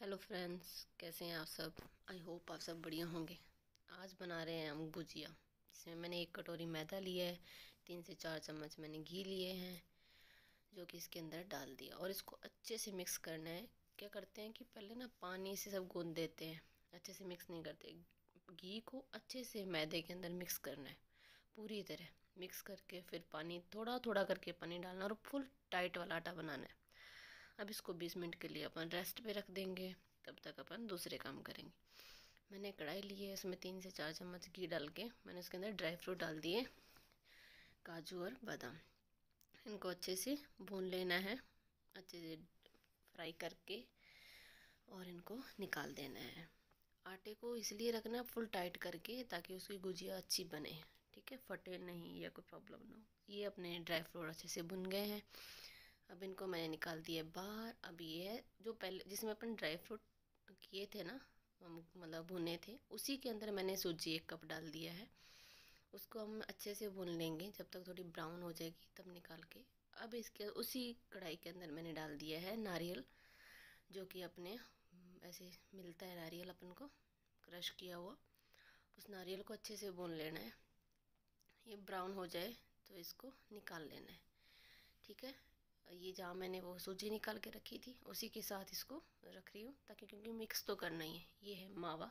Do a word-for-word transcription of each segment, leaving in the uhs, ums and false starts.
Hello friends, कैसे हैं आप सब। आई होप आप सब बढ़िया होंगे। आज बना रहे हैं हम गुजिया। इसमें मैंने एक कटोरी मैदा लिया है, तीन से चार चम्मच मैंने घी लिए हैं, जो कि इसके अंदर डाल दिया और इसको अच्छे से मिक्स करना है। क्या करते हैं कि पहले ना पानी से सब गूंद देते हैं, अच्छे से मिक्स नहीं करते। घी को अच्छे से मैदे के अंदर मिक्स करना है, पूरी तरह मिक्स करके फिर पानी थोड़ा थोड़ा करके पानी डालना और फुल टाइट वाला आटा बनाना है। अब इसको बीस मिनट के लिए अपन रेस्ट पे रख देंगे, तब तक अपन दूसरे काम करेंगे। मैंने कढ़ाई ली है, उसमें तीन से चार चम्मच घी डाल के मैंने उसके अंदर ड्राई फ्रूट डाल दिए, काजू और बादाम। इनको अच्छे से भून लेना है, अच्छे से फ्राई करके, और इनको निकाल देना है। आटे को इसलिए रखना है फुल टाइट करके ताकि उसकी गुजिया अच्छी बने, ठीक है, फटे नहीं या कोई प्रॉब्लम ना हो। ये अपने ड्राई फ्रूट अच्छे से भुन गए हैं, अब इनको मैंने निकाल दिया बाहर। अब ये जो पहले जिसमें अपन ड्राई फ्रूट किए थे ना, मतलब भुने थे, उसी के अंदर मैंने सूजी एक कप डाल दिया है। उसको हम अच्छे से भून लेंगे जब तक थोड़ी ब्राउन हो जाएगी, तब निकाल के। अब इसके उसी कढ़ाई के अंदर मैंने डाल दिया है नारियल, जो कि अपने ऐसे मिलता है नारियल अपन को क्रश किया हुआ। उस नारियल को अच्छे से भून लेना है, ये ब्राउन हो जाए तो इसको निकाल लेना है, ठीक है। ये जहाँ मैंने वो सूजी निकाल के रखी थी उसी के साथ इसको रख रही हूँ, ताकि क्योंकि मिक्स तो करना ही है। ये है मावा,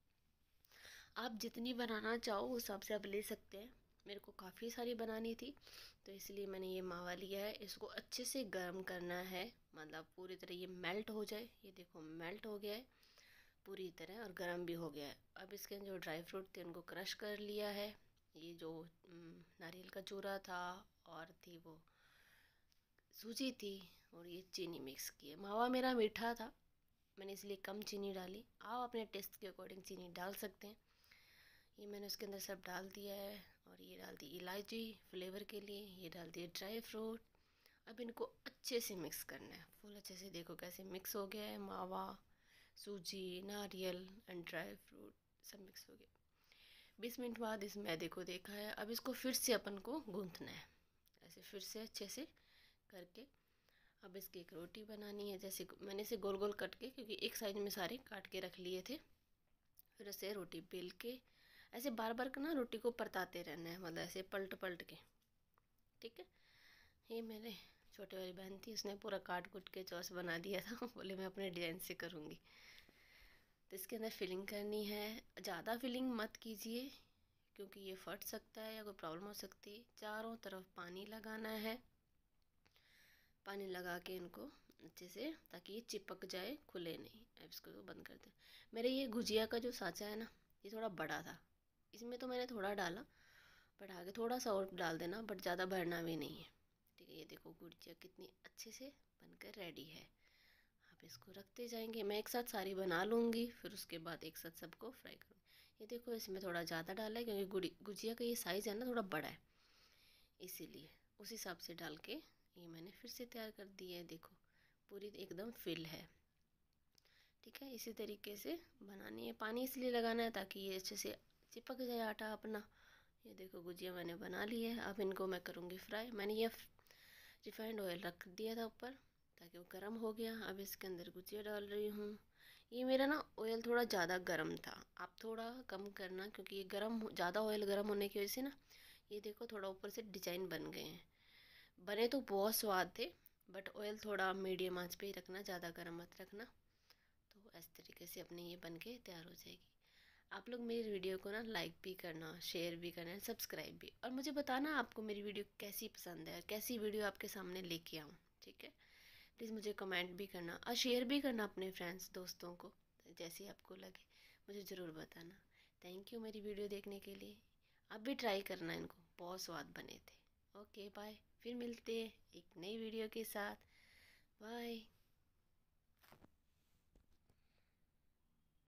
आप जितनी बनाना चाहो उस हिसाब से आप ले सकते हैं। मेरे को काफ़ी सारी बनानी थी तो इसलिए मैंने ये मावा लिया है। इसको अच्छे से गर्म करना है, मतलब पूरी तरह ये मेल्ट हो जाए। ये देखो मेल्ट हो गया है पूरी तरह और गर्म भी हो गया है। अब इसके जो ड्राई फ्रूट थे उनको क्रश कर लिया है। ये जो नारियल का चूरा था और थी वो सूजी थी, और ये चीनी मिक्स की है। मावा मेरा मीठा था, मैंने इसलिए कम चीनी डाली। आप अपने टेस्ट के अकॉर्डिंग चीनी डाल सकते हैं। ये मैंने उसके अंदर सब डाल दिया है, और ये डाल दी इलायची फ्लेवर के लिए, ये डाल दिए ड्राई फ्रूट। अब इनको अच्छे से मिक्स करना है, फुल अच्छे से। देखो कैसे मिक्स हो गया है, मावा, सूजी, नारियल एंड ड्राई फ्रूट सब मिक्स हो गया। बीस मिनट बाद इस मैदे को देखा है। अब इसको फिर से अपन को गूंथना है, ऐसे फिर से अच्छे से करके। अब इसकी एक रोटी बनानी है, जैसे मैंने इसे गोल गोल कट के, क्योंकि एक साइज में सारे काट के रख लिए थे। फिर इसे रोटी बेल के ऐसे बार बार ना रोटी को परताते रहना है, मतलब ऐसे पलट पलट के, ठीक है। ये मेरे छोटे वाली बहन थी, उसने पूरा काट कुट के चौस बना दिया था बोले मैं अपने डिजाइन से करूँगी। तो इसके अंदर फिलिंग करनी है। ज़्यादा फिलिंग मत कीजिए क्योंकि ये फट सकता है या कोई प्रॉब्लम हो सकती है। चारों तरफ पानी लगाना है, पानी लगा के इनको अच्छे से, ताकि ये चिपक जाए, खुले नहीं। अब इसको तो बंद कर दें। मेरे ये गुजिया का जो साँचा है ना, ये थोड़ा बड़ा था, इसमें तो मैंने थोड़ा डाला, बट आगे थोड़ा सा और डाल देना, बट ज़्यादा भरना भी नहीं है, ठीक है। ये देखो गुजिया कितनी अच्छे से बनकर रेडी है। आप इसको रखते जाएंगे, मैं एक साथ सारी बना लूँगी, फिर उसके बाद एक साथ सबको फ्राई करूँगी। ये देखो इसमें थोड़ा ज़्यादा डाला है क्योंकि गुड़ी गुजिया का ये साइज़ है ना थोड़ा बड़ा है, इसीलिए उस हिसाब से डाल के ये मैंने फिर से तैयार कर दी है। देखो पूरी एकदम फिल है, ठीक है। इसी तरीके से बनानी है। पानी इसलिए लगाना है ताकि ये अच्छे से चिपक जाए आटा अपना। ये देखो गुजिया मैंने बना ली है। अब इनको मैं करूँगी फ्राई। मैंने ये रिफाइंड ऑयल रख दिया था ऊपर ताकि वो गर्म हो गया। अब इसके अंदर गुजिया डाल रही हूँ। ये मेरा ना ऑयल थोड़ा ज़्यादा गर्म था, आप थोड़ा कम करना, क्योंकि ये गर्म ज़्यादा ऑयल गर्म होने की वजह से ना ये देखो थोड़ा ऊपर से डिजाइन बन गए हैं। बने तो बहुत स्वाद थे, बट ऑयल थोड़ा मीडियम आंच पे ही रखना, ज़्यादा गर्म मत रखना। तो इस तरीके से अपने ये बन के तैयार हो जाएगी। आप लोग मेरी वीडियो को ना लाइक भी करना, शेयर भी करना, सब्सक्राइब भी, और मुझे बताना आपको मेरी वीडियो कैसी पसंद है, कैसी वीडियो आपके सामने लेके आऊँ, ठीक है। प्लीज़ मुझे कमेंट भी करना और शेयर भी करना अपने फ्रेंड्स दोस्तों को, जैसे आपको लगे मुझे ज़रूर बताना। थैंक यू मेरी वीडियो देखने के लिए। आप भी ट्राई करना, इनको बहुत स्वाद बने थे। ओके बाय, फिर मिलते हैं एक नई वीडियो के साथ। बाय।